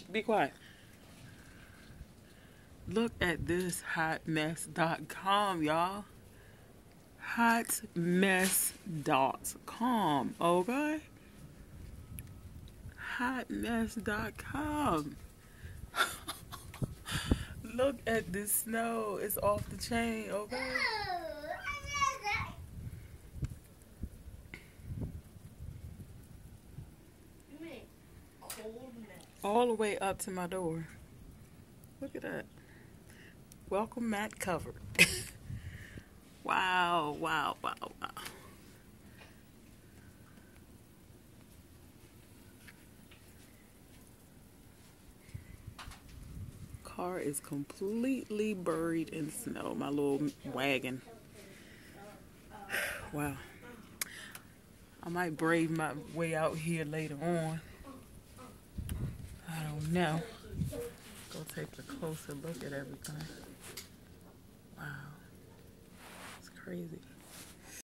Be quiet. Look at this hotmess.com, y'all. Hotmess.com, okay? Hotmess.com. Look at this snow. It's off the chain, okay? All the way up to my door. Look at that. Welcome mat covered. Wow, wow, wow, wow. Car is completely buried in snow. My little wagon. Wow. I might brave my way out here later on. I don't know. Go take a closer look at everything. Wow. It's crazy.